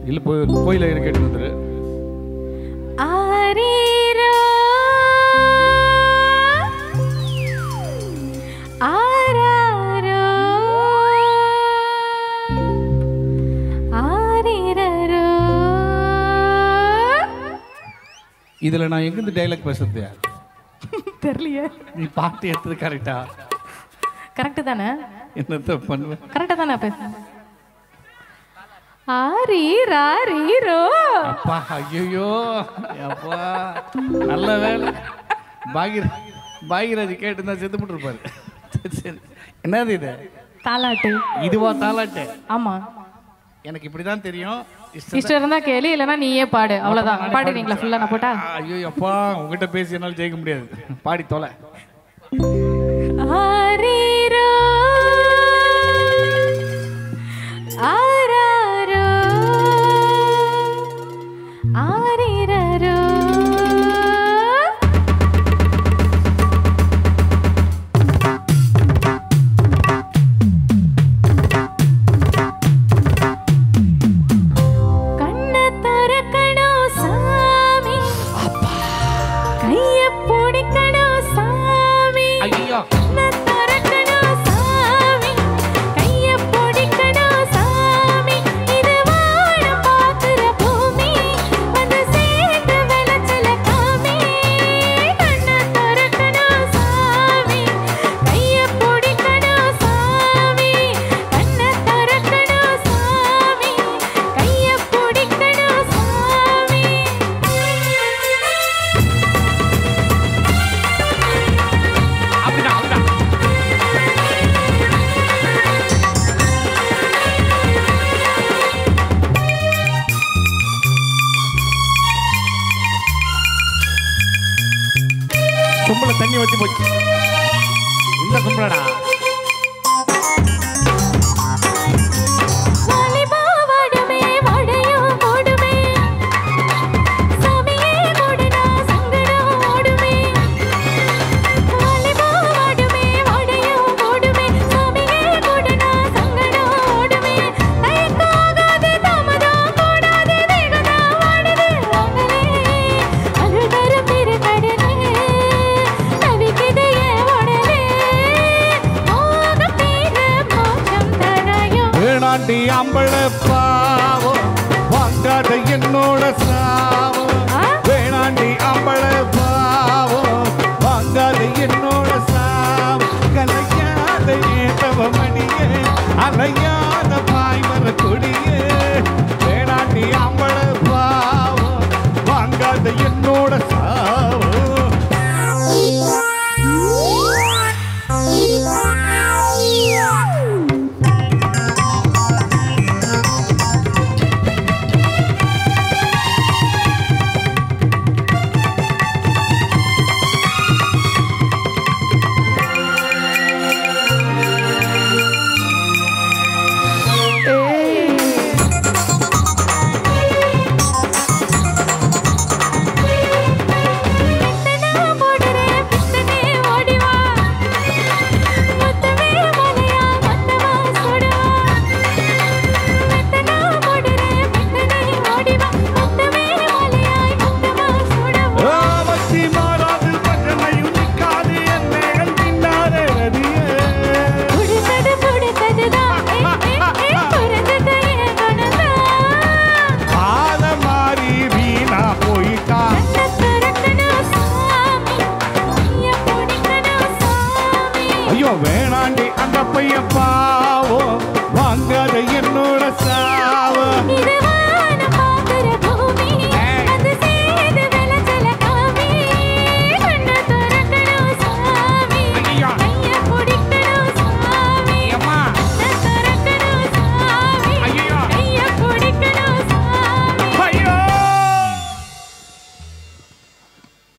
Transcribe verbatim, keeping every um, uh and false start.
இல்லை போய் கோயில கேட்டு வந்துரு. ஆரீரோ ஆராரோ ஆரீரோ. இதில் நான் எங்கேருந்து டைலாக் பேசுறது தெரியலையே. நீ பாட்டு எடுத்தது கரெக்டா? கரெக்டு தானே? என்னத்த பண்ணுவேன்? கரெக்டாக தானே பேசுறேன். ஆரீரோ. அப்பா ஐயோ அப்பா நல்ல வேலை. பாகிர பாகிராஜ் கேட்டுருந்தா செத்து போட்டுருப்பாரு. என்னது இது? தாலாட்டு. இதுவா தாலாட்டு? ஆமா, எனக்கு இப்படிதான் தெரியும். இஷ்டம் இருந்தா கேளு, இல்லைன்னா நீயே பாடு. அவ்வளவுதான். பாடுறீங்களா ஃபுல்லா? நான் போட்டா? ஐயோ அப்பா உங்ககிட்ட பேசி என்னால் ஜெயிக்க முடியாது. பாடி தொலை. ஆரீரோ ஆராரோ ஆரீரோ. கண்ணை திறக்கணும் சாமி, கையை பிடிக்கணும் சாமி. ஐயோ கண்ணை திறக்கணும் சாமி, கையை பிடிக்கணும் சாமி. இது வானம் பார்க்கிற பூமி, வந்து சேர்ந்து விளைச்சல காமி. கண்ணை திறக்கணும் சாமி, கையை பிடிக்கணும் சாமி. கண்ணை திறக்கணும் சாமி, கையை பிடிக்கணும் சாமி. அப்படிதான் அப்படிதான். கும்பல தண்ணி வச்சு போச்சு. இந்த கும்பலடா வாலிபா வாடுமே வாடையும் ஓடுமே, சாமியே ஓடுனா சங்கடம் ஓடுமே. வாலிபா வாடுமே வாடையும் ஓடுமே, சாமியே ஓடுனா சங்கடம் ஓடுமே. தயக்காகாது தாமதம் கூடாது, தேகதான் வாடுது வாங்கலே. அருள் தரும் பெருங்கடலே, தவிக்குது என் உடலே. மோகம் தீர மோட்சம் தராயும். வேணாண்டி அம்பள பாவம் வாங்காத என்னோட சாவம். வேணாண்டி அம்பள பாவம் வாங்காத என்னோட சாவம். கலையாத ஏதவ மணியே, அலையாத பாய்மர கொடியே. வேணாண்டி அம்பள பாவம் வாங்காத என்னோட சாவம். பித்தனா போடுறே பித்தனே ஓடிவா, முத்தமே மலையா மத்தவா சுடுவா. பித்தனா போடுறே பித்தனே ஓடிவா, முத்தமே மலையாய் மத்தவா சுடுவா. ஆவத்தி மாறாது பஞ்சனையும் நிற்காது என் மேகம் தின்னாரே ரதியே. புடிச்சது புடிச்சதுதான், ஏ, ஏ, ஏ, புரிஞ்சது என் குணம்தான். பாத மாறி வீணா போயிட்டா. கண்ணை திறக்கணும் சாமி, கையை பிடிக்கணும் சாமி. ஐயோ வேணாண்டி அந்த பையன் பாவம் வாங்காத என்னோட சா